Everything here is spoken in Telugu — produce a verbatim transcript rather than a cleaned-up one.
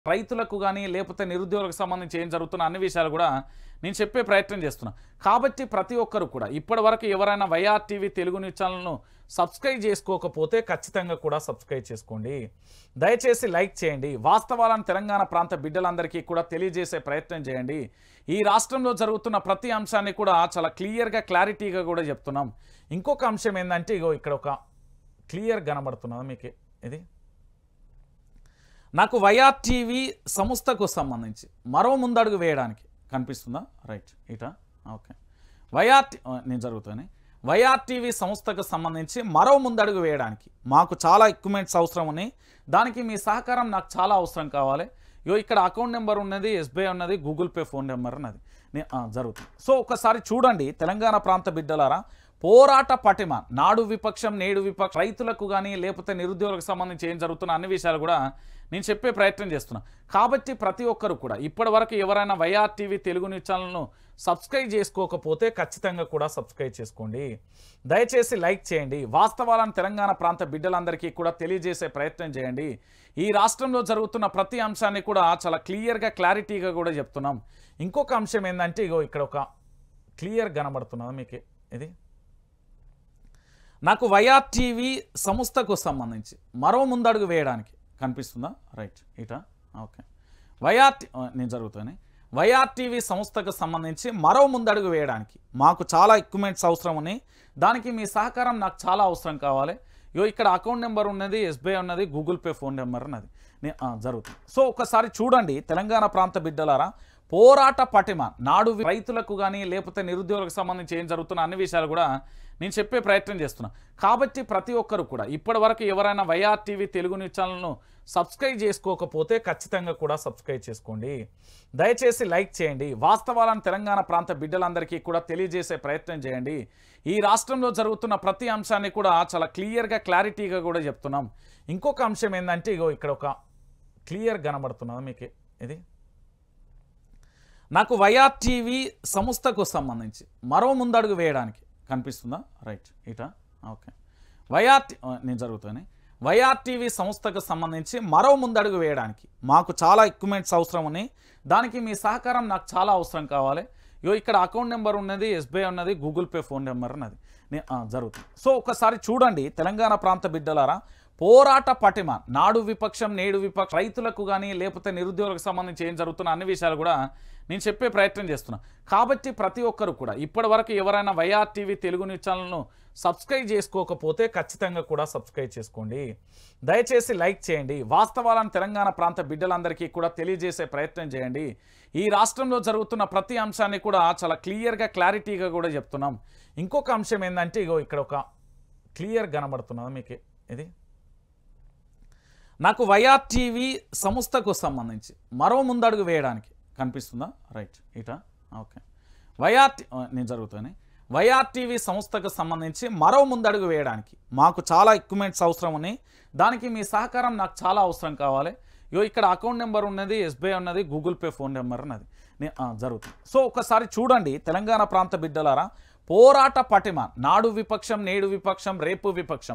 రైతులకు గానీ లేకపోతే నిరుద్యోగులకు సంబంధించి ఏం జరుగుతున్న అన్ని విషయాలు కూడా నేను చెప్పే ప్రయత్నం చేస్తున్నా. కాబట్టి ప్రతి ఒక్కరు కూడా ఇప్పటివరకు ఎవరైనా వైఆర్ టీవీ తెలుగు న్యూస్ ఛానల్ను సబ్స్క్రైబ్ చేసుకోకపోతే ఖచ్చితంగా కూడా సబ్స్క్రైబ్ చేసుకోండి. దయచేసి లైక్ చేయండి. వాస్తవాలను తెలంగాణ ప్రాంత బిడ్డలందరికీ కూడా తెలియజేసే ప్రయత్నం చేయండి. ఈ రాష్ట్రంలో జరుగుతున్న ప్రతి అంశాన్ని కూడా చాలా క్లియర్గా క్లారిటీగా కూడా చెప్తున్నాం. ఇంకొక అంశం ఏంటంటే ఇగో ఇక్కడ ఒక క్లియర్ కనబడుతున్నది మీకు. ఇది నాకు వైఆర్ టీవీ సంస్థకు సంబంధించి మరో ముందడుగు వేయడానికి కనిపిస్తుందా? రైట్ ఇట ఓకే. వైఆర్ నేను జరుగుతాను వైఆర్ టీవీ సంస్థకు సంబంధించి మరో ముందడుగు వేయడానికి మాకు చాలా ఎక్విప్మెంట్స్ అవసరం ఉన్నాయి. దానికి మీ సహకారం నాకు చాలా అవసరం కావాలి. ఇగో ఇక్కడ అకౌంట్ నెంబర్ ఉన్నది, ఎస్బీఐ ఉన్నది, గూగుల్ పే ఫోన్ నెంబర్ ఉన్నది జరుగుతుంది. సో ఒకసారి చూడండి తెలంగాణ ప్రాంత బిడ్డలారా, పోరాట పటిమ నాడు విపక్షం నేడు విపక్షం రైతులకు కానీ లేకపోతే నిరుద్యోగులకు సంబంధించి ఏం జరుగుతున్న అన్ని విషయాలు కూడా నేను చెప్పే ప్రయత్నం చేస్తున్నా. కాబట్టి ప్రతి ఒక్కరు కూడా ఇప్పటివరకు ఎవరైనా వైఆర్ టీవీ తెలుగు న్యూస్ ఛానల్ను సబ్స్క్రైబ్ చేసుకోకపోతే ఖచ్చితంగా కూడా సబ్స్క్రైబ్ చేసుకోండి. దయచేసి లైక్ చేయండి. వాస్తవాలను తెలంగాణ ప్రాంత బిడ్డలందరికీ కూడా తెలియజేసే ప్రయత్నం చేయండి. ఈ రాష్ట్రంలో జరుగుతున్న ప్రతి అంశాన్ని కూడా చాలా క్లియర్గా క్లారిటీగా కూడా చెప్తున్నాం. ఇంకొక అంశం ఏంటంటే ఇగో ఇక్కడ ఒక క్లియర్ కనబడుతున్నది మీకు. ఇది నాకు వైఆర్ టీవీ సంస్థకు సంబంధించి మరో ముందడుగు వేయడానికి కనిపిస్తుందా? రైట్ ఇట ఓకే. వైఆర్ నేను జరుగుతాను వైఆర్ టీవీ సంస్థకు సంబంధించి మరో ముందడుగు వేయడానికి మాకు చాలా ఎక్విప్మెంట్స్ అవసరం ఉన్నాయి. దానికి మీ సహకారం నాకు చాలా అవసరం కావాలి. ఇగో ఇక్కడ అకౌంట్ నెంబర్ ఉన్నది, ఎస్బీఐ ఉన్నది, గూగుల్ పే ఫోన్ నెంబర్ ఉన్నది జరుగుతుంది. సో ఒకసారి చూడండి తెలంగాణ ప్రాంత బిడ్డలారా, పోరాట పటిమ నాడు రైతులకు కానీ లేకపోతే నిరుద్యోగులకు సంబంధించి ఏం జరుగుతున్న అన్ని విషయాలు కూడా నేను చెప్పే ప్రయత్నం చేస్తున్నా. కాబట్టి ప్రతి ఒక్కరు కూడా ఇప్పటివరకు ఎవరైనా వైఆర్ టీవీ తెలుగు న్యూస్ ఛానల్ను సబ్స్క్రైబ్ చేసుకోకపోతే ఖచ్చితంగా కూడా సబ్స్క్రైబ్ చేసుకోండి. దయచేసి లైక్ చేయండి. వాస్తవాలను తెలంగాణ ప్రాంత బిడ్డలందరికీ కూడా తెలియజేసే ప్రయత్నం చేయండి. ఈ రాష్ట్రంలో జరుగుతున్న ప్రతి అంశాన్ని కూడా చాలా క్లియర్గా క్లారిటీగా కూడా చెప్తున్నాం. ఇంకొక అంశం ఏంటంటే ఇగో ఇక్కడ ఒక క్లియర్ కనబడుతున్నది మీకు. ఇది నాకు వైఆర్ టీవీ సంస్థకు సంబంధించి మరో ముందడుగు వేయడానికి కనిపిస్తుందా? రైట్ ఇట ఓకే. వైఆర్ నేను జరుగుతాను వైఆర్ టీవీ సంస్థకు సంబంధించి మరో ముందడుగు వేయడానికి మాకు చాలా ఎక్విప్మెంట్స్ అవసరం ఉన్నాయి. దానికి మీ సహకారం నాకు చాలా అవసరం కావాలి. ఇగో ఇక్కడ అకౌంట్ నెంబర్ ఉన్నది, ఎస్బీఐ ఉన్నది, గూగుల్ పే ఫోన్ నెంబర్ ఉన్నది జరుగుతుంది. సో ఒకసారి చూడండి తెలంగాణ ప్రాంత బిడ్డలారా, పోరాట పటిమ నాడు విపక్షం నేడు విపక్షం రైతులకు కానీ లేకపోతే నిరుద్యోగులకు సంబంధించి ఏం జరుగుతున్న అన్ని విషయాలు కూడా నేను చెప్పే ప్రయత్నం చేస్తున్నా. కాబట్టి ప్రతి ఒక్కరు కూడా ఇప్పటివరకు ఎవరైనా వైఆర్ టీవీ తెలుగు న్యూస్ ఛానల్ను సబ్స్క్రైబ్ చేసుకోకపోతే ఖచ్చితంగా కూడా సబ్స్క్రైబ్ చేసుకోండి. దయచేసి లైక్ చేయండి. వాస్తవాలను తెలంగాణ ప్రాంత బిడ్డలందరికీ కూడా తెలియజేసే ప్రయత్నం చేయండి. ఈ రాష్ట్రంలో జరుగుతున్న ప్రతి అంశాన్ని కూడా చాలా క్లియర్గా క్లారిటీగా కూడా చెప్తున్నాం. ఇంకొక అంశం ఏంటంటే ఇగో ఇక్కడ ఒక క్లియర్ కనబడుతున్నది మీకు. ఇది నాకు వైఆర్ టీవీ సంస్థకు సంబంధించి మరో ముందడుగు వేయడానికి కనిపిస్తుందా? రైట్ ఇట ఓకే. వైఆర్ నేను జరుగుతాను వైఆర్ టీవీ సంస్థకు సంబంధించి మరో ముందడుగు వేయడానికి మాకు చాలా ఎక్విప్మెంట్స్ అవసరం ఉన్నాయి. దానికి మీ సహకారం నాకు చాలా అవసరం కావాలి. ఇగో ఇక్కడ అకౌంట్ నెంబర్ ఉన్నది, ఎస్బీఐ ఉన్నది, గూగుల్ పే ఫోన్ నెంబర్ ఉన్నది జరుగుతుంది. సో ఒకసారి చూడండి తెలంగాణ ప్రాంత బిడ్డలారా, పోరాట పటిమ నాడు విపక్షం నేడు విపక్షం రేపు విపక్షం